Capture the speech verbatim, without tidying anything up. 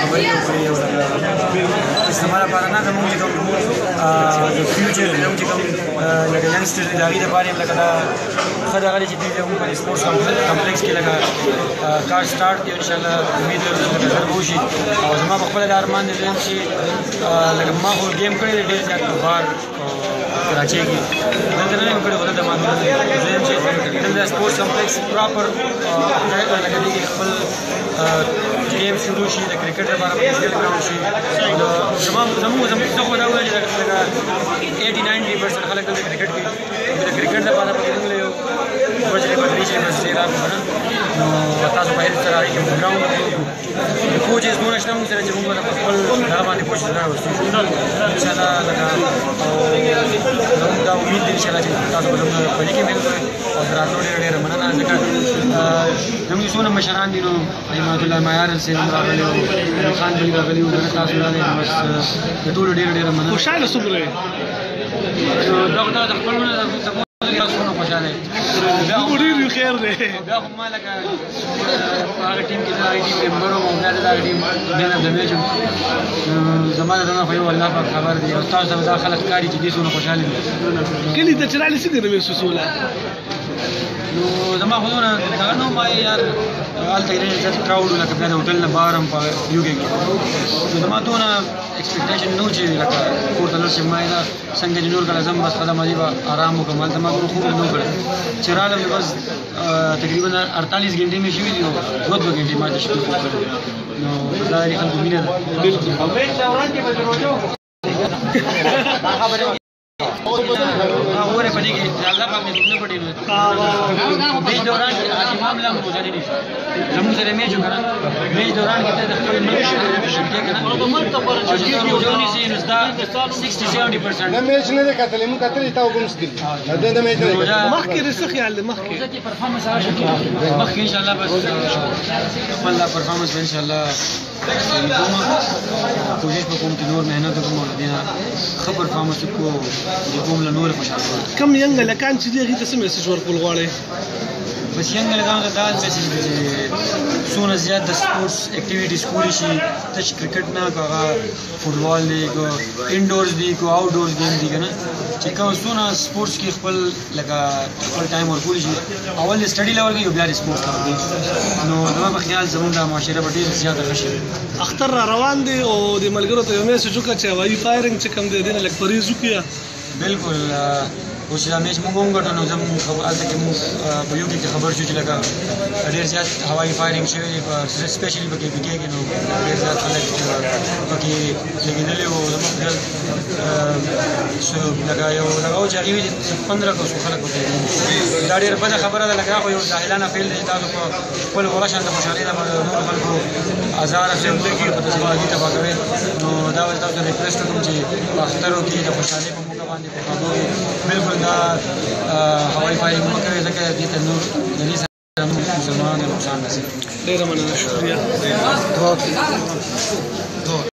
خبرې وکړي او زما لپاره نه زموږ چې کوم د فیوچر زموږ چې کوم لکه ینګسټرز دي د هغوی دپاره هم لکه دا ښه دغه دی چې دوی زموږ په سپورټس کمپلیکس کې لکه کار سټارټ کړي انشاءالله امید لرو چې لکه ژر به وشي او زما په خپله دا ارمان دی دویم چې لکه ما خو ګیم کړی دی ډېر زیات په بار کراچۍ کې دلته نه یم کړی خو دلته ما دویم چې دلته سپورټس کمپلیکس پراپر لکه دې کې خپل گیم شروع شي د کرکټ لپاره په فزیکل ګراوند شي زما زموږ زموږ زه خو دا ووایم چې لکه ایټي ناینټي پرسنټ خلک دلته کرکټ کوي د کرکټ لپاره په موږ له یو دوه ځلې بدري شي بس ډېر راغلو که نه نو تاسو باید سره هغې کې ګراوند کوچز دونه شته موږ سره چې موږ به په خپل دغه باندې کوشش راوستو انشاءالله لکه او زموږ دا امید دی انشاءالله چې تاسو به زموږ په دې کې مل کوئ او د راتلو ډېره ډېره مننه ځکه زموږ څونه مشران دي نو حمایت الله معیار صاحب هم راغلي وو خان بل راغلي وو که تاسو راغلئ بس د ټولو ډېره ډېره مننه خوشحاله څومره یې دا خو د خپلونه څونه خوشحاله یم ډېر خیر دی بیا خو ما لکه په هغه ټیم کې زه هغې ټیم ممبر وم او بیا د هغه ټیم مین اف د میچ وم زما د دننه خو یو الله پاک خبر دی او تاسو ته به دا خلک ښکاري چې دې څونه خوشحاله دي کلي ته چې راغلې څنګه نه محسوسوله نو زما خو دونه دغه نه وم یار هلته ډېر زیات کراوډ و لکه بیا د هوټل نه بهر هم په یو کې نو زما دونه ایکسپیکټیشن نه و چې لکه کور ته لاړ شم ما یې دا څنګه چې نور کله ځم بس خدمه دې به ارام وکړم هلته ما دومره خوب هم نه و کړی چې راغلم نو بس تقریبا اړتالیس ګنټې مې شوي دي او دوه دوه ګنټې ما ته شپې خوب کړی نو دا د خلکو مینه ده وګورئ په دې کې الله پاک مې څوک نه پټوي میچ دوران کې امام لا موجود دي زموږ سره میچ وکړه میچ دوران کې د خپل ملک شرکت کنه او د ملک لپاره چې موجودني سي نو دا sixty seventy percent نه میچ نه کتلې مو کتلې تا وګم سکل دا د میچ نه مخکې رسخ خیال مخکې ځکه پرفارمنس هغه مخکې ان شاء الله بس خپل دا پرفارمنس ان شاء الله کوشش وکوم چې نور مهنت وکړم او دې نه ښه پرفارمنس وکړو چې کوم له نور خوشحال کړو کم ینګ هلکان چې دي هغې ته څه میسج ورکول غواړئ بس ینګ هلکانو ته دا میسج دی چې څومره زیات د سپورټس اکټیویټیز کولی شي تش کرکټ نه که هغه فوټبال دی که انډورز دي که آوټ ډورز گیم دي که نه چې کوم څومره سپورټس کې خپل لکه خپل ټایم ورکولی شي اول د سټډي لیول کې یو بیا د سپورټس لیول کې نو زما په خیال زموږ دا معاشره به ډېر زیاته ښه شي اختر را روان دی او د ملګرو ته یو میسج وکړه چې هوایي فایرنګ چې کوم دی دې نه لږ پرهیز وکړي بالکل اوس دا میچ موږ هم ګټو نو زموږ هلته کې موږ په یو کې خبر شو چې لکه ډېر زیات هوایي فایرنګ شوی دی سپیشلي په کې پي کې کې نو ډېر زیات خلک پکې لګېدلي وو زموږ لکه یو دغه و چې هغې وي پندره کسو خلک پکې دا ډېره بده خبره ده لکه دا خو یو جاهلانه فعل دی چې تاسو په خپل غوره شان د خوشحالۍ د نورو خلکو ازار اخلئ او په تجربه تباه کوئ نو دا به تاسو ته ریکویسټ وکړم چې په اخترو کې د خوشحالۍ په موقع باندې په خبرو بالکل دا هوایي فایرنګ مه کوئ ځکه دې ته نور د دې سره مسلمانانو ته نقصان رسوي ډېره مننه شکریه